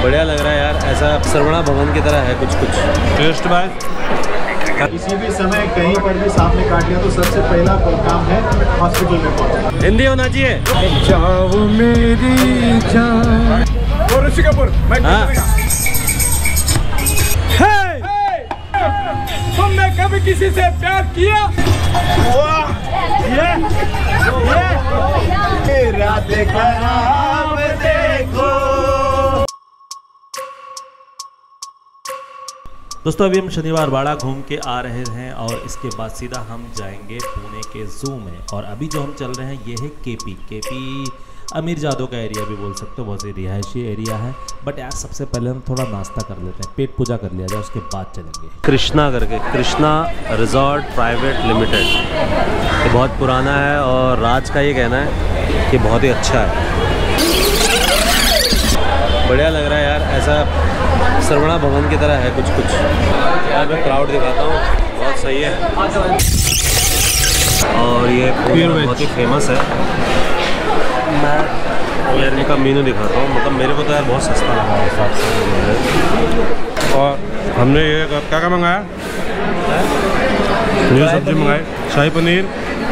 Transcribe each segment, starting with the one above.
बढ़िया लग रहा है यार, ऐसा सरवणा भवन की तरह है कुछ कुछ। टेस्ट बाय किसी भी समय कहीं पर भी सांप ने काट लिया तो सबसे पहला काम है हॉस्पिटल में पहुंचना। हिंदी होना चाहिए। जाओ मेरी जान। और ऋषि कपूर तुमने कभी किसी से प्यार किया? देखो। दोस्तों अभी हम शनिवार वाड़ा घूम के आ रहे हैं और इसके बाद सीधा हम जाएंगे पुणे के जू में। और अभी जो हम चल रहे हैं ये है केपी अमीर जादव का एरिया भी बोल सकते हो, बहुत ही रिहायशी एरिया है। बट यार सबसे पहले हम थोड़ा नाश्ता कर लेते हैं, पेट पूजा कर लिया जाए, उसके बाद चलेंगे। कृष्णा करके, कृष्णा रिजॉर्ट प्राइवेट लिमिटेड, ये बहुत पुराना है और राज का ये कहना है कि बहुत ही अच्छा है। बढ़िया लग रहा है यार, ऐसा सरवणा भवन की तरह है कुछ कुछ। यार मैं क्राउड दिखाता हूँ, बहुत सही है। और ये बहुत ही फेमस है। मैं यार इनका मेनू दिखाता हूँ, मतलब मेरे को तो यार बहुत सस्ता लगा है हिसाब से। और हमने ये क्या क्या मंगाया? जो सब्जी मंगाई, शाही पनीर,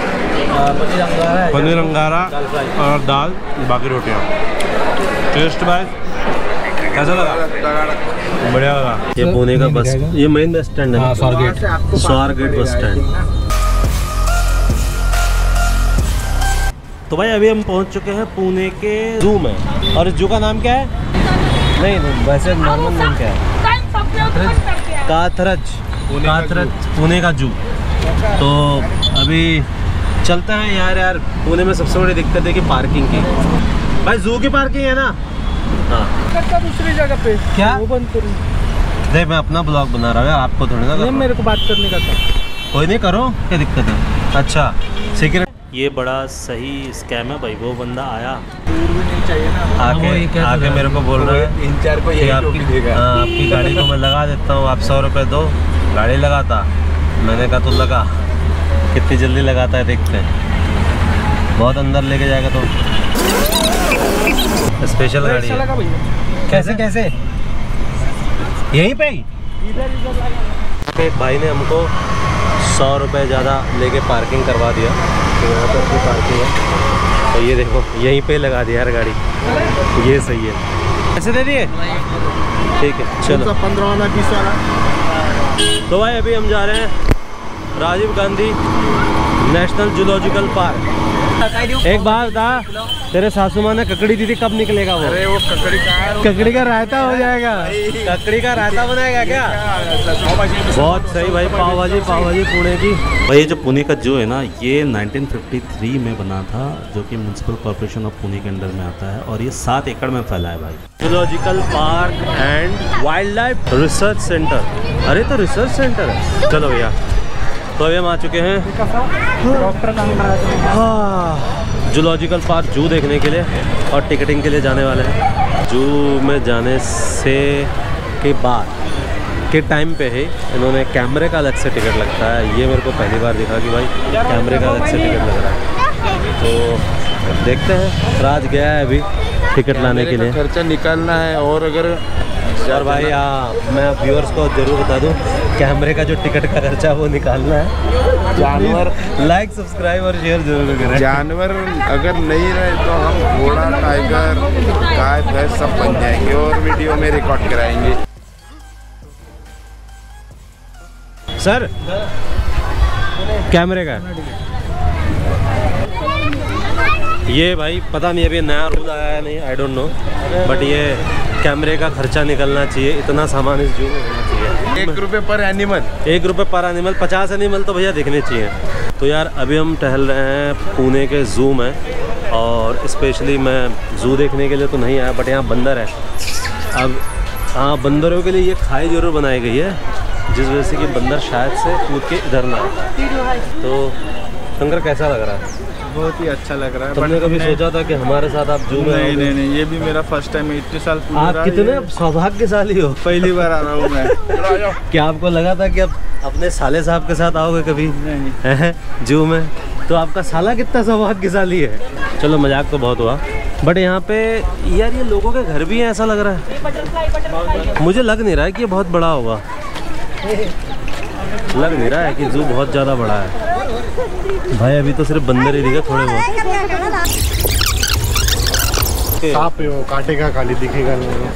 पनीर अंगारा और दाल, बाकी रोटियाँ। टेस्ट बाय कैसा लगा? बढ़िया लगा। ये पुणे का बस, ये मेन बस स्टैंड है, स्वारगेट बस स्टैंड। तो भाई अभी हम पहुंच चुके हैं पुणे के जू में। और इस जू का नाम क्या है? नहीं वैसे नॉर्मल नाम क्या है? काथरज पुणे का जू। तो अभी चलते हैं यार पुणे में सबसे बड़ी दिक्कत है कि पार्किंग की। भाई जू की पार्किंग है ना? हाँ दूसरी जगह पे क्या वो बंद करूँ? देख मैं अपना ब्लॉग बना रहा हूँ, आपको थोड़ी ना मेरे को बात करने का था। कोई नहीं, करो, क्या दिक्कत है? अच्छा सिक्योरिटी ये बड़ा सही स्कैम है भाई। वो बंदा आया दूर भी नहीं चाहिए ना, आके मेरे को बोल रहा है 3-4 को कि आपकी गाड़ी को मैं लगा देता हूँ, आप 100 रुपये दो। गाड़ी लगाता, मैंने कहा तू लगा, कितनी जल्दी लगाता है देखते हैं। बहुत अंदर लेके जाएगा तो स्पेशल गाड़ी है। कैसे कैसे यहीं पे ही एक भाई ने हमको 100 रुपये ज़्यादा लेके पार्किंग करवा दिया। तो यहाँ पर अपनी पार्किंग है, तो ये देखो यहीं पे लगा दिया यार गाड़ी, ये सही है। ऐसे दे दिए, ठीक है चलो। 15 आना 20 आना। तो भाई अभी हम जा रहे हैं Rajiv Gandhi national zoological park. एक बार था तेरे सासू माँ ने ककड़ी दी थी, कब निकलेगा वो? अरे वो ककड़ी का रायता हो जाएगा। ककड़ी का रायता बनाएगा क्या? बहुत सही भाई। पाव भाजी पुणे की। भाई ये जो पुणे का जू है ना, ये 1953 में बना था, जो कि म्युनिसिपल कॉर्पोरेशन ऑफ पुणे के अंडर में आता है। और ये 7 एकड़ में फैला है भाई। Zoological park and wildlife research centre. अरे तो रिसर्च सेंटर है। चलो भैया, तो अभी हम आ चुके हैं हाँ जूलॉजिकल पार्क, जू देखने के लिए और टिकटिंग के लिए जाने वाले हैं। जू में जाने से के बाद के टाइम पे ही इन्होंने कैमरे का अलग से टिकट लगता है। ये मेरे को पहली बार दिखा कि भाई कैमरे का अलग से टिकट लग रहा है। तो देखते हैं, राज गया है अभी टिकट लाने के लिए। खर्चा निकालना है। और अगर और भाई मैं व्यूअर्स को जरूर बता दूं, कैमरे का जो टिकट का खर्चा वो निकालना है। जानवर लाइक सब्सक्राइब और शेयर जरूर करें। जानवर अगर नहीं रहे तो हम घोड़ा, टाइगर, गाय, भैंस सब बन जाएंगे और वीडियो में रिकॉर्ड कराएंगे। सर कैमरे का ये भाई पता नहीं अभी नया रूल आया है नहीं, आई डोंट नो, बट ये कैमरे का खर्चा निकलना चाहिए। इतना सामान इस जू में होना चाहिए। 1 रुपये पर एनिमल, 1 रुपये पर एनिमल। 50 एनिमल तो भैया दिखने चाहिए। तो यार अभी हम टहल रहे हैं पुणे के जू में, और स्पेशली मैं जू देखने के लिए तो नहीं आया, बट यहाँ बंदर है। अब हाँ, बंदरों के लिए ये खाई जरूर बनाई गई है, जिस वजह से कि बंदर शायद से कूद के इधर ना आए। तो शंकर कैसा लग रहा है? बहुत ही अच्छा लग रहा है। तुमने कभी सोचा था कि हमारे साथ आप जू में? नहीं, ये भी मेरा फर्स्ट टाइम है। इतने साल आप कितने सौभाग्यशाली हो, पहली बार आ रहा हूँ मैं। क्या आपको लगा था कि आप अपने साले साहब के साथ आओगे कभी? नहीं। जू में? तो आपका साला कितना सौभाग्यशाली है। चलो मजाक तो बहुत हुआ, बट यहाँ पे यार ये लोगों के घर भी हैं ऐसा लग रहा है। मुझे लग नहीं रहा है कि ये बहुत बड़ा होगा, लग नहीं रहा है कि जू बहुत ज़्यादा बड़ा है भाई। अभी तो सिर्फ बंदर ही दिखे थोड़े बहुत। सांप है वो, काटेगा खाली, दिखेगा नहीं।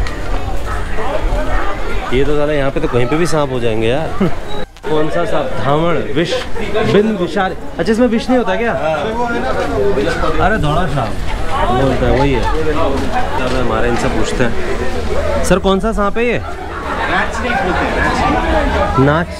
ये तो ज़्यादा यहाँ पे तो कहीं पे भी सांप हो जाएंगे यार। कौन सा सांप? धामण, विष, बिन विषारी। अच्छा इसमें विष नहीं होता क्या? अरे धौड़ा सांप बोलता है, वही है। चलो हमारे इनसे पूछते हैं, सर कौन सा सांप है ये? नाच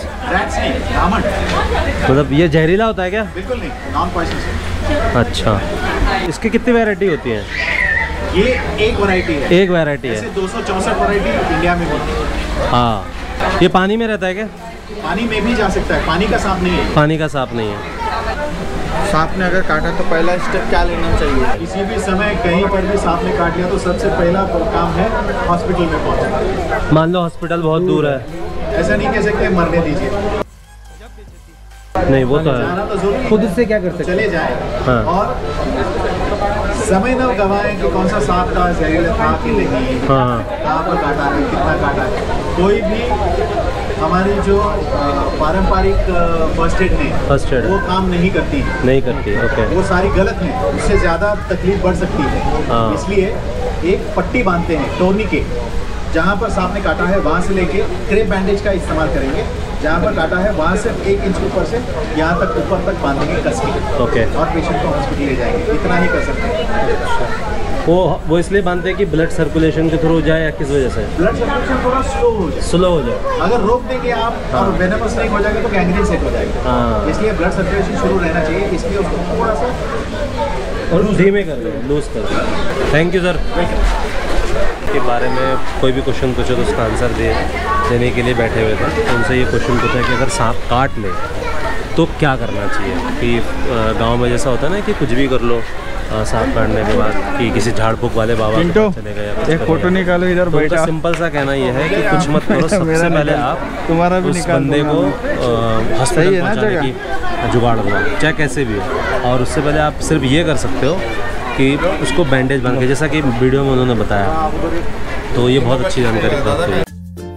मतलब ये जहरीला होता है क्या? बिल्कुल नहीं, नॉन पॉइजनस। अच्छा, इसकी कितनी वैरायटी होती है? ये एक वैरायटी है। एक वैरायटी है। 264 वैरायटी इंडिया में होती है। हाँ, ये पानी में रहता है क्या? पानी में भी जा सकता है, पानी का सांप नहीं है। पानी का सांप नहीं है। सांप ने अगर काटा तो पहला स्टेप क्या लेना चाहिए? किसी भी समय कहीं पर भी सांप ने काट लिया तो सबसे पहला काम है हॉस्पिटल में पहुंचना। मान लो हॉस्पिटल बहुत दूर है, ऐसा नहीं कह सकते मरने दीजिए, नहीं वो तो है। जाना तो जरूरी, खुद से क्या कर सकते? चले जाए। हाँ। और समय न गवाएं कि कौन सा सांप था, जहरीला था कि नहीं, हाँ कहाँ पर काटा है, कितना काटा है। कोई भी हमारी जो पारंपरिक फर्स्ट एड है, फर्स्ट एड वो काम नहीं करती है, नहीं करती। ओके, वो सारी गलत है, उससे ज़्यादा तकलीफ बढ़ सकती है। हाँ। इसलिए एक पट्टी बांधते हैं टोर्निकेट, जहाँ पर सांप ने काटा है वहाँ से लेके क्रेप बैंडेज का इस्तेमाल करेंगे, जहाँ पर काटा है वहाँ से 1 इंच ऊपर से यहाँ तक ऊपर तक बांधेंगे कस के। ओके। और पेशेंट को हॉस्पिटल ले जाएंगे, इतना ही कर सकते हैं। वो इसलिए बांधते हैं कि ब्लड सर्कुलेशन के थ्रू जाए या किस वजह से? ब्लड सर्कुलेशन थोड़ा स्लो हो जाए, स्लो हो जाए। अगर रोक देंगे आप और वेनमस नहीं हो जाएगा तो गैंग्रीन सेट हो जाएगा। हाँ। इसलिए ब्लड सर्कुलेशन शुरू रहना चाहिए, इसलिए उसको थोड़ा सा और धीमे कर दो, लूज कर दो। Thank you sir. के बारे में कोई भी क्वेश्चन पूछो तो उसका आंसर देने के लिए बैठे हुए थे। तो उनसे ये क्वेश्चन पूछा कि अगर सांप काट ले तो क्या करना चाहिए? कि गांव में जैसा होता है ना कि कुछ भी कर लो सांप काटने के बाद, कि किसी झाड़ फूक वाले बाबा के पास चले गए, एक फोटो निकालो इधर तो बैठा। सिंपल सा कहना ये है कि कुछ मत करो, सबसे पहले आप तुम्हारा भी उस निकाल बंदे को हॉस्पिटल पहुंचाने की जुगाड़ दो, चाहे कैसे भी हो। और उससे पहले आप सिर्फ ये कर सकते हो कि उसको बैंडेज बांध के, जैसा कि वीडियो में उन्होंने बताया, तो ये बहुत अच्छी जानकारी प्राप्त हुई।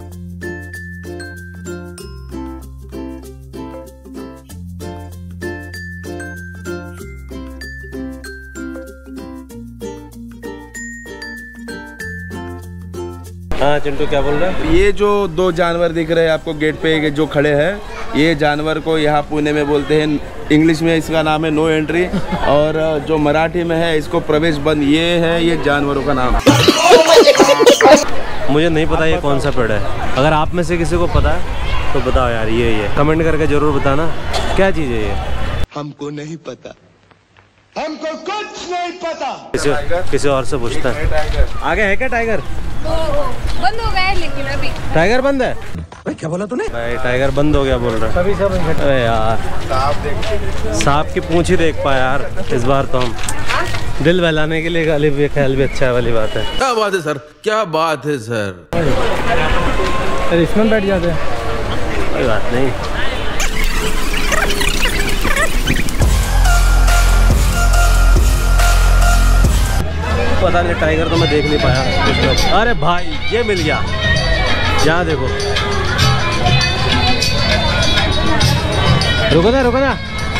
हाँ चिंटू क्या बोल रहा है? ये जो 2 जानवर दिख रहे हैं आपको गेट पे जो खड़े हैं, ये जानवर को यहाँ पुणे में बोलते हैं, इंग्लिश में इसका नाम है नो एंट्री, और जो मराठी में है इसको प्रवेश बंद। ये है ये जानवरों का नाम। मुझे नहीं पता ये कौन सा पेड़ है, अगर आप में से किसी को पता है तो बताओ यार। ये कमेंट करके जरूर बताना क्या चीज़ है ये। हमको नहीं पता, हमको कुछ नहीं पता। किसी और से पूछता है। आगे है क्या टाइगर? बंद हो गया है लेकिन अभी। टाइगर बंद है? भाई क्या बोला तूने? भाई टाइगर बंद हो गया बोल रहा है। अरे यार सांप की पूंछ ही देख पाया यार इस बार तो हम। दिल बहलाने के लिए गाली भी, ख्याल भी अच्छा वाली बात है। क्या बात है सर, क्या बात है सर। अरे इसमें बैठ जाते हैं। कोई बात नहीं। पता नहीं टाइगर तो मैं देख नहीं पाया। अरे भाई ये मिल गया, यहाँ देखो। रुको ना।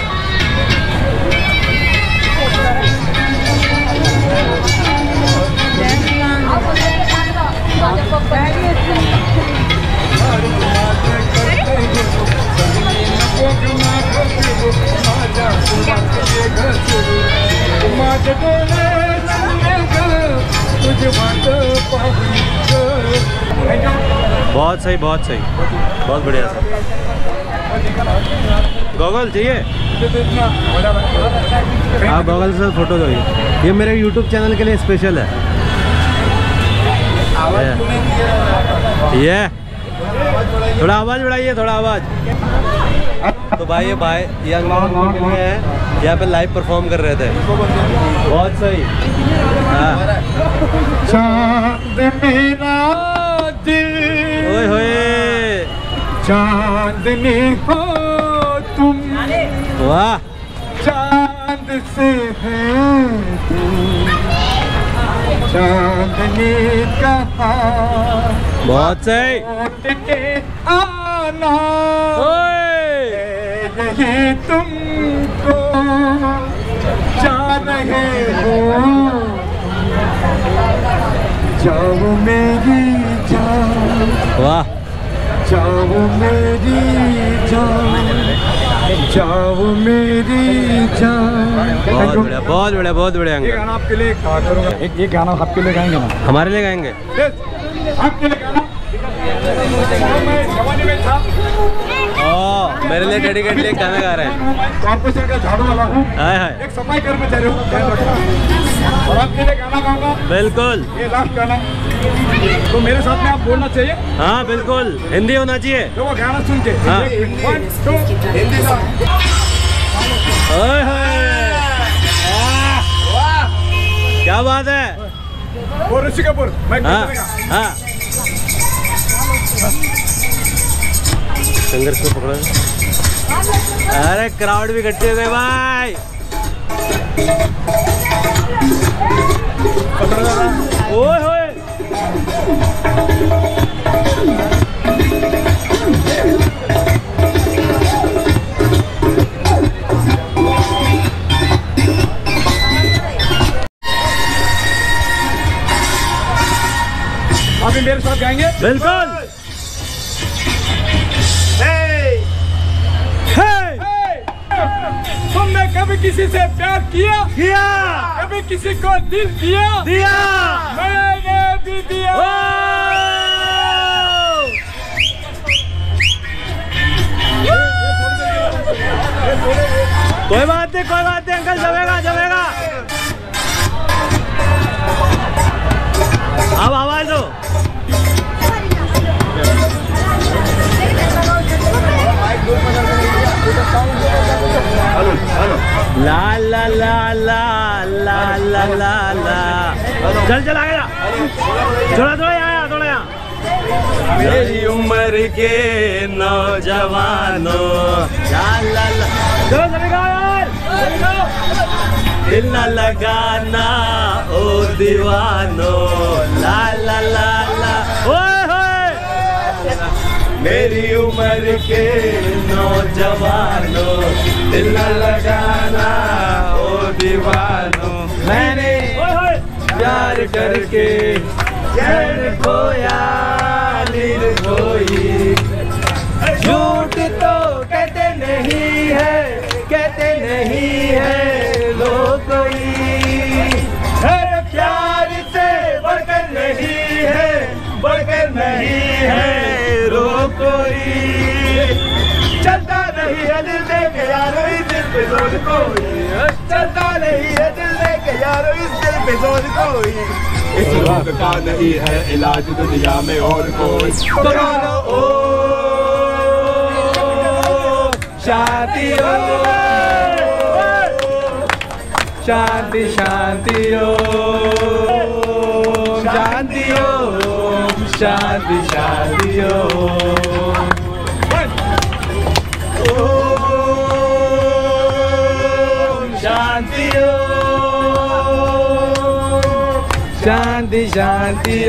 बहुत सही, बहुत बढ़िया सर। गॉगल चाहिए? आप गॉगल से फोटो दो। ये मेरे YouTube चैनल के लिए स्पेशल है। ये थोड़ा आवाज़ बढ़ाइए, थोड़ा आवाज़। तो भाई ये यहाँ पे लाइव परफॉर्म कर रहे थे। बहुत सही। ओए होए चांदनी हो तुम, वाह। चांद से है चांदनी कहा बहुत सही। के आना नहीं तुमको जा रहे हो जाओ मेरी जान वाह, जाओ मेरी जान जाओ मेरी जान। बहुत बढ़िया, बहुत बढ़िया, बहुत बढ़िया ये अंकल। गाना आपके लिए गा करूँगा। एक गाना आपके लिए गाएंगे ना? हमारे लिए गाएंगे? आपके लिए गाना मैं जवानी में था। मेरे लिए डेडिकेटली एक गाना गा रहे हैं। कॉर्पोरेशन का झाड़ू वाला हूँ, हाय हाय, एक सफाई कर्मचारी हूँ, और आपके लिए गाना गाऊंगा। बिल्कुल। ये लास्ट गाना, तो मेरे साथ में आप बोलना चाहिए। हाँ बिल्कुल, हिंदी होना चाहिए। तो वो गाना सुन के हाँ। 1 2 हिंदी सॉन्ग। ओए होए, क्या बात है। वो ऋषि कपूर मैं हाँ हाँ, संघर्ष में पकड़ा। अरे क्राउड भी इकट्ठे हुए भाई। ओए होए, अभी मेरे साथ गाएंगे। बिल्कुल। तुमने कभी किसी से प्यार किया? किया। कभी किसी को दिल दिया? दिया। मैंने भी दिया। कोई बात नहीं, कोई बात नहीं अंकल, जमेगा जमेगा। अब आवाज दो। ला ला ला ला ला ला ला ला, चल चल आगे जा, थोड़ा थोड़ा आया, थोड़ा यहाँ। मेरी उम्र के नौजवानों, ला ला ला, चलो चलेगा यार, दिल न लगाना ओ दीवानो, ला ला ला ला। ओए होए, मेरी उम्र के नौजवानों, दिल न लगाना ओ दीवानो, मैंने प्यार करके चैन खोया नींद खोई। झूठ तो कहते नहीं है, कहते नहीं है लोग कोई, हर प्यार से बढ़कर नहीं है, बढ़कर नहीं है रो कोई। चलता नहीं है दिल दे के यारो इस दिल पे जोर कोई, चलता नहीं है दिल दे के यारो इस दिल पे जोर कोई। इस रोग का नहीं है इलाज दुनिया में और कोई। गाना ओ शांति ओ शांति शांति ओ शांति ओ शांति शांति ओ शांति ओ शांति शांति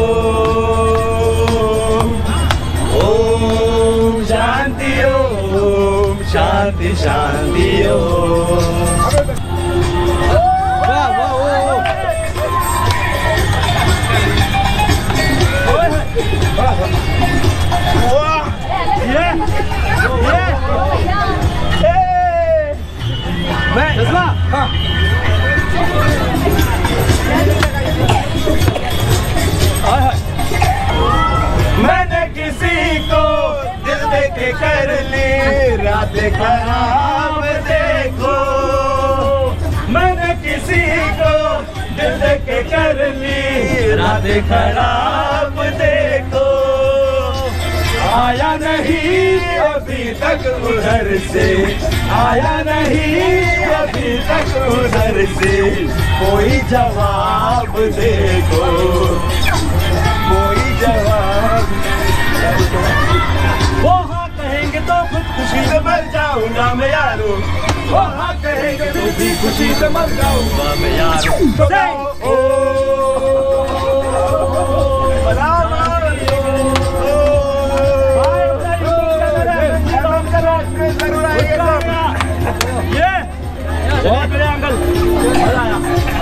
ओम शांति ओम शांति शांति मैंने किसी को दिल दे के कर ली रात खराब देखो, मैंने किसी को दिल दे के कर ली रात खराब देखो। आया नहीं अभी तक उधर से, आया नहीं अभी तक उधर से, कोई जवाब देखो, कोई जवाब। वो हाँ कहेंगे तो खुद खुशी में मर जाओ। जाऊंगा मैं यारो, वहाँ कहेंगे तू भी खुशी से मर जाऊंगा मैं यारो। बहुत बढ़िया अंकल, मजा आया।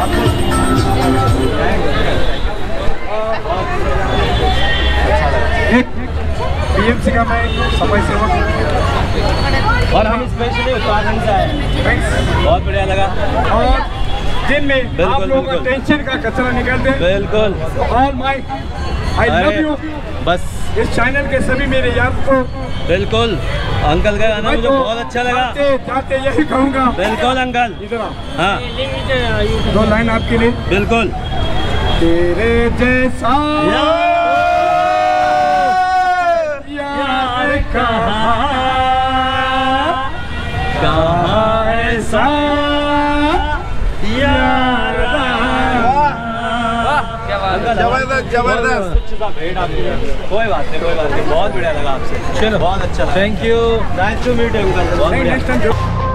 बीएमसी का मैं समय सेवक और हम स्पेशली उत्तराखंड से आए। बहुत बढ़िया लगा। और दिन में आप बिल्कुल, लोगों का बिल्कुल। टेंशन का कचरा निकालते हैं। बिल्कुल। All my I love you. बस इस चैनल के सभी मेरे यार को बिल्कुल। अंकल का गाना मुझे बहुत अच्छा लगा। जाते यही कहूँगा। बिल्कुल अंकल। इधर आओ। हाँ 2 लाइन आपके लिए। बिल्कुल। तेरे जैसा यार कहाँ ऐसा यार। जबरदस्त जबरदस्त। कोई बात नहीं, कोई बात नहीं। बहुत बढ़िया लगा आपसे। चलो बहुत अच्छा लगा। Thank you. Nice to meet you uncle. बहुत बढ़िया। नेक्स्ट टाइम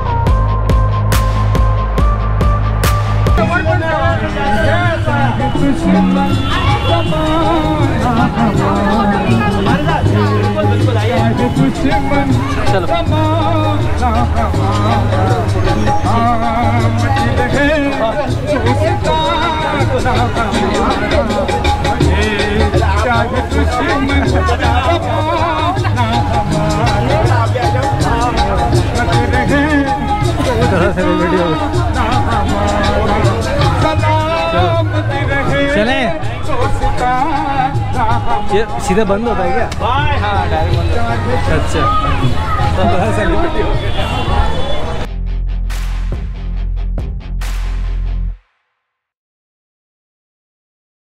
चले ये सीधा बंद होता है क्या? हाँ डायरेक्ट बंद। अच्छा